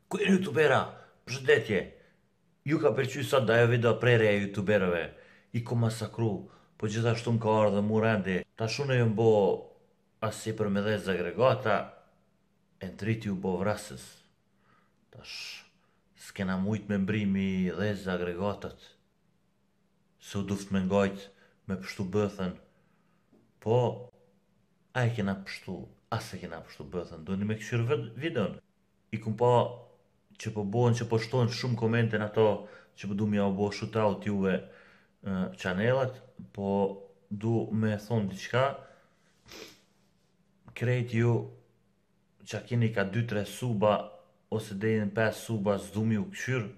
Ku e youtubera, përshëndetje. Ju ka pëlqy sot da ajo video prerja e youtuberëve. I ko masakru, po gjithashtu më ka ardhe mu rendi. Ta shune ju mbo asi për me dhe zagregata, e ndriti ju bo vrasës. Tash, s'kena mujt me mbrimi dhe zagregatat. Se u duft me ngajt me pështu bëthën. Po, a e kena pështu, as e kena pështu bëthën, do një me këshyrë videon. I kum pa që po bohen që po shtojnë shumë komente në ato që po du mja u bo shootout juve qanelat, po du me thonë diqka, krejt ju që keni ka 2-3 suba ose dejnë 5 suba s'du mi u këshyrë,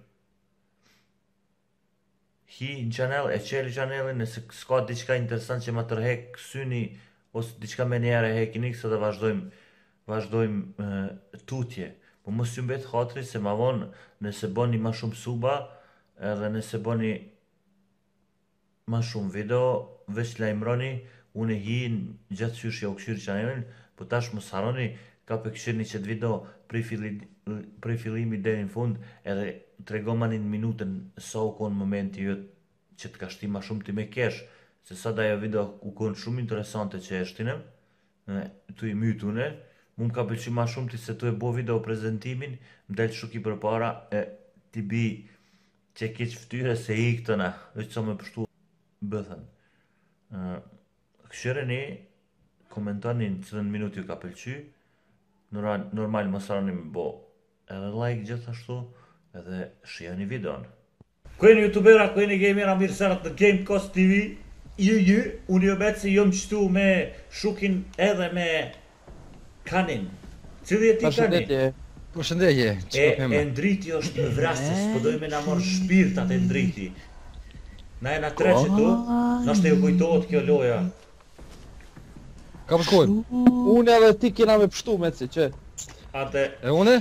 hi në qanel, e qeli qanelin, nëse s'ka diqka interesant që ma tërhek syni, ose diqka me njere hekini, kësa dhe vazhdojmë tutje. Po mos ju mbet hatri se ma vonë nëse boni ma shumë suba edhe nëse boni ma shumë video, veç lajmëroni, unë e hi në gjatë qysh ja u këshyrë qanelin, po tash mos haroni ka për këshyrë një qëtë video prej fillimi deri në fund edhe trego ma një minutën sa u konë momenti jëtë që të ka shti ma shumë ti me kesh, se sa da jo video u konë shumë interesante që e shtinem, tu i mytune, mu më ka pëlqy ma shumë ti se tu e bo video prezentimin, më delë shuki për para, ti bi që e keq ftyre se i këtëna, veç sa me pështu bëthën. Këshireni, komentoni në cilën minut ju ka pëlqy, normal më sarani me bo edhe like gjithashtu, edhe shijoni videon. Kujeni youtubera, kujeni gamera, mirë sërat në Gamecast TV, unë jo betë se jom qëtu me shukin edhe me kanin. Cili e ti kanin? Përshëndetje. E ndriti është në vrasës, po dojme na morë shpirtat e ndriti. Na e na tre që tu, nështë e ju kujtohet kjo loja. Ka përshkojmë. Unë edhe ti kena me pështu me ci, që? Ate... E une?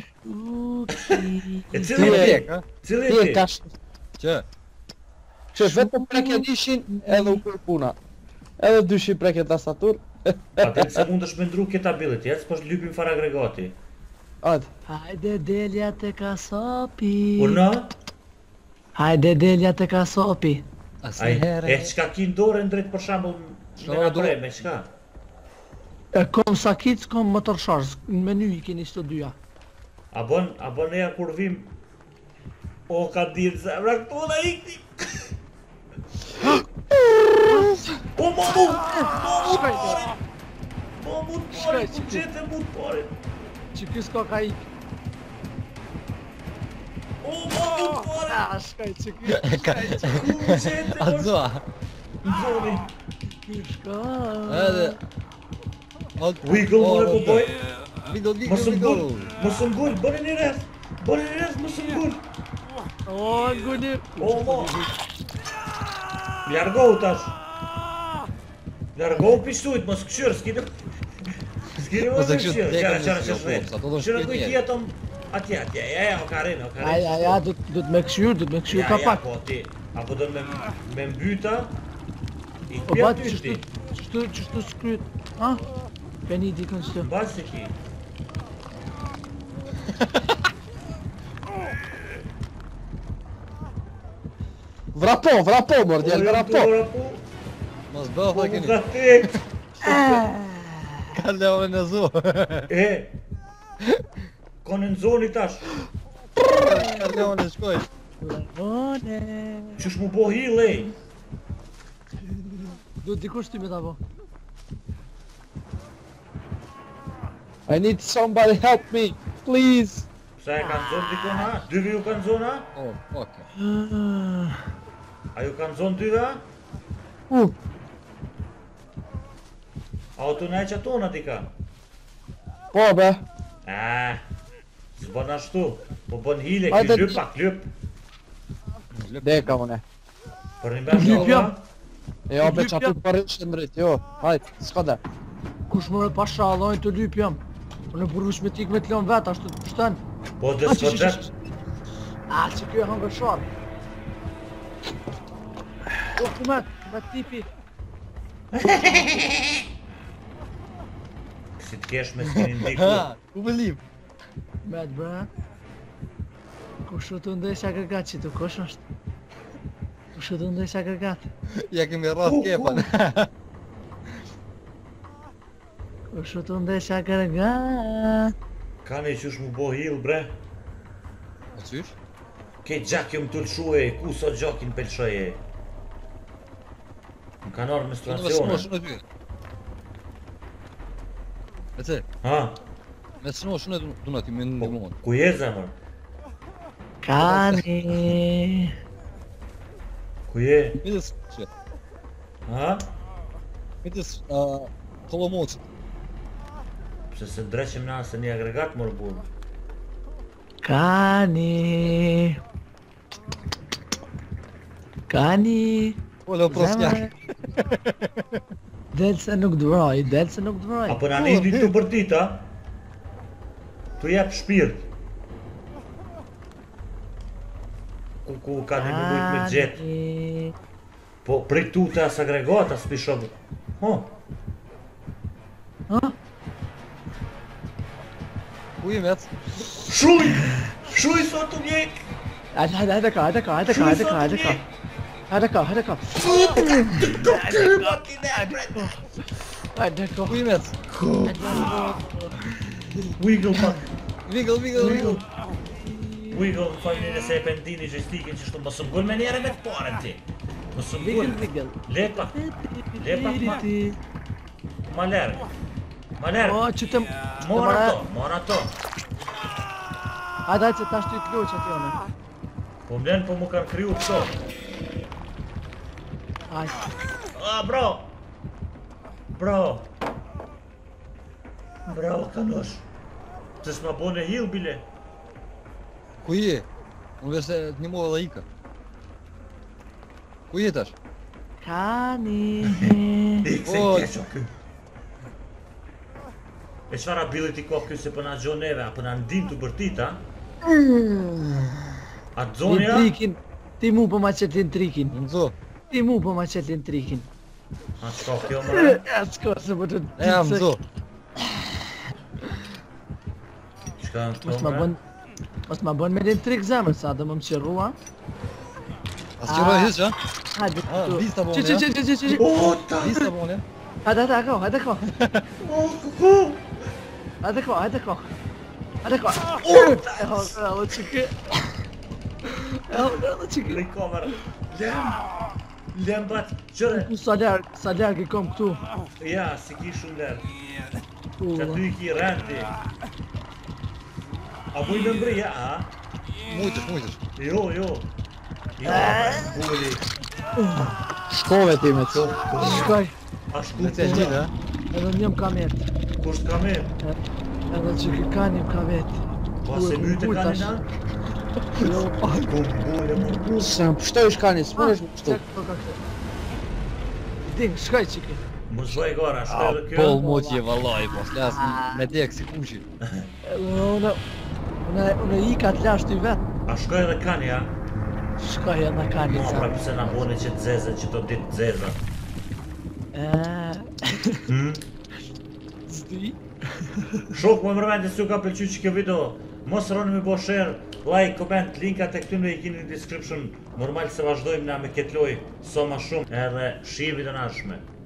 E cili e ti? Cili e ti? Që? Që vetëm preke dishin edhe u kërë puna. Edhe dyshin preke tastatur. Ate se mund është me ndru këtë ability, s'po është lypim fara agregati. Ate. Hajde delja të kasopi. Urna? Hajde delja të kasopi. E qka ki ndore ndrejt për shambull me nga prej, me qka? E kom sakic, kom motor sharz, në menu i keni së të dyja. A bon eja kur vim... O, ka dirë zemra këto da ikti! O, ma mu! Ma mu të parit! Ku qete mu të parit! Që kjo s'ka ka ik. O, ma mu të parit! Shkaj që kjo, Ku qete A të zoa? Në zoni! kjo shka. Edhe... Wiggle më në po boj! Wiggle, Mos më ngull, bëni një rreth! Bëni një rreth, mos më ngull! O, nguni. O, ma! Ljargohu tash! Ljargohu pishtujt, mos këshyrë, s'kini... S'kini më këshyrë, qara shret. Shërë kuj ti ato... Atje, ja, o karin, o karin. Ja, du të me këshyrë ka pak. Po ti, apo do me mbyta... I O, pja bat, ty shti. qështu s'kryt, ha? Peni di kënë shtë. Bas se ki. Vrapo, mordjel, vrapo. Mos bëhë dhe keni. Po ka tek. Ka leo në zo. Kone në zoni tash. Ka leo në shkoj. One. Qysh mu bo heal, ej. Du dikush ty me ta po. I need somebody help me, please. Sa e kanë zonë dikon ha? Dyve ju kanë zonë ha? Oh, oke. A ju kanë zonë dyve ha? A o të ne që atona ti ka? Po, be. S'bën ashtu. Po bën hile, Hajde, ki lyp, pak lyp. Deka, une. Për një bërë Lyp shova. jam. Jo, be që aty përrit shëndrit, jo. Hajt, s'ka dhe. Kush më rët pasha, allojnë të lyp jam. Po në burrush me tik me t'lon vet, ashtu të pështen. Po dhe s'ko gjep. Që kjo e hangër sharë. O, kumet, tipi. Si t'kesh me s'kini ndiku. Ku me lip. Med, bre. Kush u të ndesh agregat që të kush është? Kush u të ndesh agregat? Ja kemi rrath kepën. Kush u të ndesh agregat? Kani qysh mu bo heal bre? A qysh? Ke gjak jo më të lëshue, ku sot gjakin pëlshoje? Më kanë orë menstruacione. Shune ty. E ce? Ha? Me shune du në ty me ndihmon. Ku je zemër? Kani. Ku je? Midis që. Ha? Midis Kolomocit. Pse se ndreqim na se një agregat mërë burë. Kani. Kani. Polo prosjak. Del se nuk dëroj, del se nuk dëroj. Apo na një ditë të bërtit, ha? Tu jep shpirt. Ku ka një mujt me gjetë. Po prej tu të as agregat, as pishon. Ho? Ha? Ku i met? Shuj! Shuj sot të mjek! Hajde ka. Hajde ka. Ku i met? Wiggle pak. Wiggle. Wiggle, fajnë nëse e pendini gjestikin që shtu mësë m'gull me njere me të pare ti. Mësë m'gull. Wiggle. Le pak ma lërë. Ma lërë. O, që të... Mora to. Hajde që ta shtu i të luqë aty one. Po mlenë po mu kanë kryu këto. Hajde. Bro! Bravo kanosh. Të s'ma bone heal bile. Ku i e? Unë vesh se të një modë dhe ika. Ku i e tash? Kani. Ikse i keqo kë. E qfar ability ka kjo se përna gjo neve, a përna ndim të bërtit, a? A të zonja? Trikin. Ti mu po ma qetlin trikin. Në zo. Ti mu po ma qetlin trikin. A qka kjo mëra? Ja, s'ko se po të... E jam zo. Qka në Mos këto ma mëra? bën... Mos ma bën me din trik zemër, sa do më më qërrua. As qëroj hiq, ha? Hajde këtu. Bista po Që. O, ta! Bista po ne. Hajde ko. O, kuku! Hajde ko. E ho, bravo qike. Lej kamera. Lem bat, qëre. Ku sa larg i kom këtu. Ja, si ki shumë lërë. Ku, Që aty i ki rendi. A buj me mbri, ja, a? Mujtësh. Jo. Jo, bulli. Shkove ti me të. shkoj. A shku Me të e gjithë, ha? Edhe njëm ka met. Kusht ka me? Edhe që ki kanim ka vet. Pa se myte ka një na? Jo, Ku bulli, mu. Se më pështoj shkani, s'monesh më pështu. Çek po ka këtë. Ding, shkoj qike. Mu zhvaj gara, shkoj edhe kjo. Pol moqje vallaj, po s'las me dek si kushi. Unë i ka të lasht i vet. A shkoj edhe kani, ja? Shkoj edhe kani Mo, sa. pra pëse na bone që të zezën, që të ditë të zezën. Zdi. Shok, më mërmendin si ju ka pëlqy që kjo video. Mos rroni me bo share, like, comment, linkat e këtym në i kini në description. Normal se vazhdojmë na me këtë loj, so ma shumë, edhe shi video nashme.